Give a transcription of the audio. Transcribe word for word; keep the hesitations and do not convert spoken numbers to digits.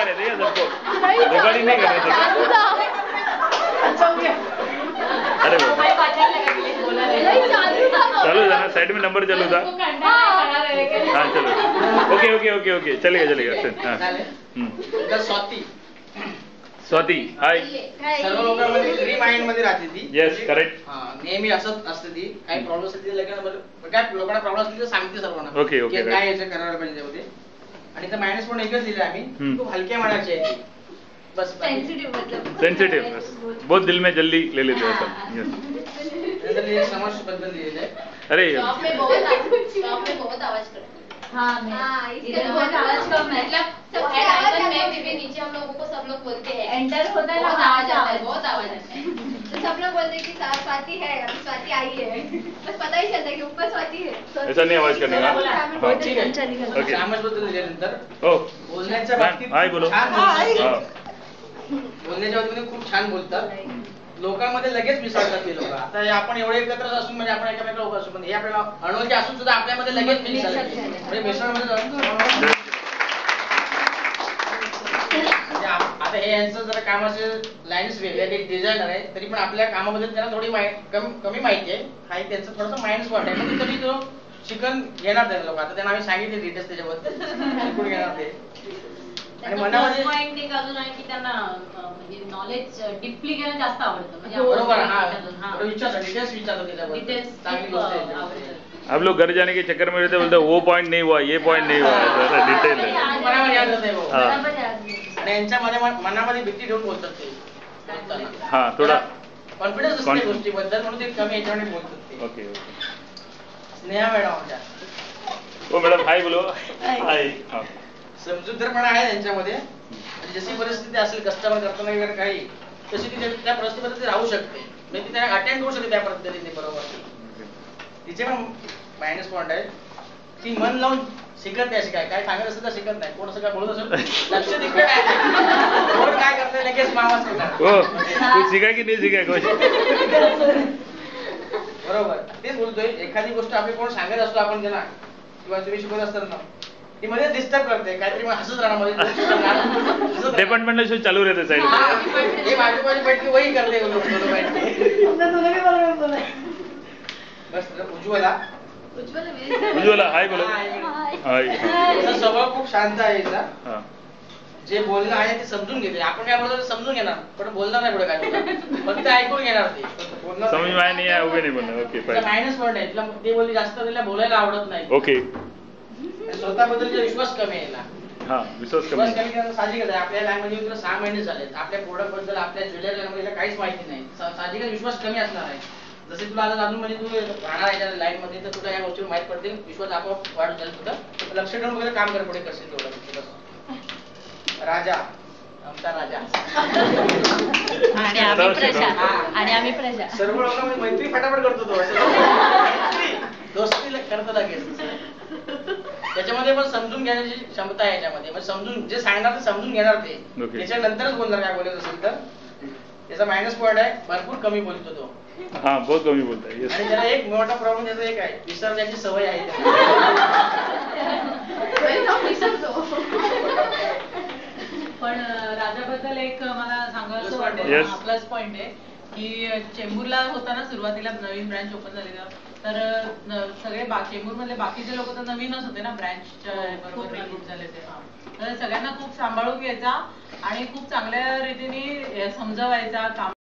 कर रहे थे क्या सबको? रिकॉर्डिंग नहीं कर रहे थे क्या? अरे चालू था ना, साइड में नंबर चालू था. हाँ चलो, ओके ओके ओके ओके, चलेगा चलेगा. हाँ स्वाती स्वाती हाय. सर्व लोकांमध्ये फ्री माइंड मध्ये राहते ती. Yes correct. नेहमी असत असते ती. काही प्रॉब्लेम असतील लगेच काय लोकांना प्रॉब्लेम असतील तर सांगते सर्वांना. Okay okay. काय याचं करायला पाहिजे त्यामध्ये. आणि तर मायनस पण एकच दिले आम्ही. खूप हलक्या मनाची आहे ती. बस सेंसिटिव मतलब सेंसिटिव बहुत दिल में जल्दी ले लेते हैं सब. यस नंतर समाज बद्दल दिलेलं आहे. अरे शॉप में बहुत शॉप में बहुत आवाज करते हैं. हाँ हाँ इधर बहुत आवाज कम है. मतलब सब आइकन में भी नीचे हम लोगों को सब लोग बोलते हैं एंटर होता है ना आवाज आता है बहुत आवाज आता है. तो सब लोग बोलते हैं कि स्वाति है अभी स्वाति आई है बस पता ही चलता है कि ऊपर स्वाति है. ऐसा नहीं आवाज करने का. ठीक आहे समाज बद्दल दिल्यानंतर हो बोलण्याच्या बाबतीत हाय बोलो. बोलण्याच्या बाबतीत खूप छान बोलतात. लोकांमध्ये लगेच मिसळतात ते लोक. आता आपण एवढे एकत्र असून म्हणजे आपण एकामेका लोक असू पण हे आपल्याला अनोळखी असून सुद्धा आपल्यामध्ये लगेच मिसळतात. म्हणजे मिसळमध्ये म्हणजे आता हे यांचं जरा कामाचे लाईन्स वेगळे ते डिझायनर आहे तरी पण आपल्या कामाबद्दल त्यांना थोडी कमी माहिती आहे. हा त्यांचं थोडंसं माइंड स्पॉट आहे पण तरी तो शिकन घेणार ते लोक. आता त्यांना आम्ही सांगितले डिटेल्स त्याच्याबद्दल शिकून घेणार ते. आणि मनामध्ये पॉइंट एक अजून आहे की त्यांना म्हणजे नॉलेज डीपली घेणं जास्त आवडतं. म्हणजे बरोबर हा विचारतो डिटेल्स विचारतो त्याच्याबद्दल. डिटेल्स चांगली गोष्ट आहे. आप लोग घर जाने के चक्कर में रहते बोलते वो पॉइंट नहीं हुआ ये पॉइंट नहीं हुआ. डिटेल है. मनामध्ये याद होते वो. आणि यांच्या मनामध्ये भीती ठेवून बोलतात ते. हा थोडा कॉन्फिडन्स असते गोष्टीबद्दल म्हणून ते कमी याच्यामध्ये बोलतात ते. Okay okay. स्नेहा मॅडम आमच्या. ओ मॅडम हाय बोलो. हाय. समजूतदारपणा आहे त्यांच्यामध्ये. जशी परिस्थिती असेल कस्टमर करताना वगैरे काही तशी ती त्या परिस्थितीमध्ये राहू शकते. म्हणजे ती त्याला अटेंड करू शकते त्या पद्धतीने बरोबर. तिचे पण मायनस पॉइंट आहे. ती मन लावून शिकत नाही. अशी काय काय सांगत असेल तर शिकत नाही. कोण असं काय बोलत असेल लक्ष तिकडे कोण काय करतंय लगेच मामाच करणार. हो तू शिकाय की नाही शिकाय गोष्ट. बरोबर तेच बोलतोय. एखादी गोष्ट आपली कोण सांगत असतो आपण त्यांना किंवा तुम्ही शिकवत असताना ती मध्ये डिस्टर्ब करते काहीतरी हसत राहणार मध्ये. डिपार्टमेंट शो चालू रहते साइड. हे माझी माझी बैठकी वही करते बस. उज्ज्वला उज्ज्वला हाय बोलो. हाय. स्वभाव खूप शांत आहे याचा. जे बोलणं आहे ते समजून घेते. आपण काय बोलतो समजून घेणार पण बोलणार नाही पुढे काय फक्त ऐकून घेणार ते. समझ में आया नहीं आया उभे नहीं बोलणार. Okay fine. मायनस पॉइंट आहे. तिला ते बोलली जास्त तिला बोलायला आवडत नाही. ओके. स्वतःबद्दल विश्वास कमी आहे ना. हा विश्वास कमी. विश्वास कमी करणं साहजिकच आहे. आपल्या लाईनमध्ये तुला सहा महिने झाले. आपल्या प्रोडक्ट बद्दल आपल्या ज्वेलरी लाईनमध्ये काहीच माहिती नाही. साहजिकच विश्वास कमी असणार आहे. जसे तुला आता अजून म्हणजे तू राहणार आहे लाईन मध्ये तर तुला या गोष्टी माहित पडतील. विश्वास आपोआप वाढून जाईल तुझं. लक्ष ठेवून वगैरे काम कर पुढे करशील तेवढं. राजा आमचा राजा आणि आम्ही प्रजा आणि आम्ही प्रजा सर्व लोकांमध्ये मैत्री फटाफट करतो तो. दोस्ती करतो लगेच. त्याच्यामध्ये पण समजून घेण्याची क्षमता आहे याच्यामध्ये. म्हणजे समजून जे सांगणार ते समजून घेणार ते. त्याच्यानंतरच बोलणार काय बोलत असेल तर. त्याचा मायनस पॉइंट आहे भरपूर कमी बोलतो तो. हा बहुत कमी बोलता है. आणि त्याला एक मोठा प्रॉब्लेम त्याचा एक आहे विसरण्याची सवय आहे. पण राजाबद्दल एक मला सांगायचं वाटतं प्लस पॉइंट आहे की चेंबूरला होता ना सुरुवातीला नवीन ब्रँच ओपन झालेला तर सगळे चेंबूर मधले बाकीचे लोक तर नवीनच होते ना ब्रँचच्या बरोबर रिक्रूट झाले ते. तर सगळ्यांना खूप सांभाळून घ्यायचा आणि खूप चांगल्या रीतीने समजवायचा काम